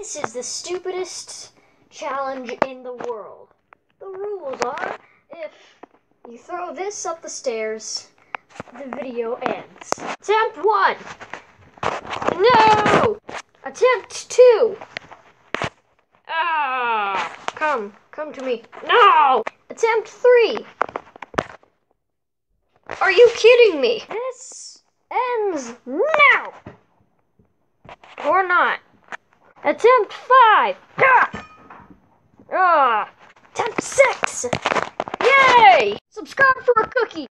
This is the stupidest challenge in the world. The rules are, if you throw this up the stairs, the video ends. Attempt 1. No! Attempt 2. Come to me. No! Attempt 3. Are you kidding me? This ends now! Or not. Attempt 5. Attempt 6. Yay! Subscribe for a cookie.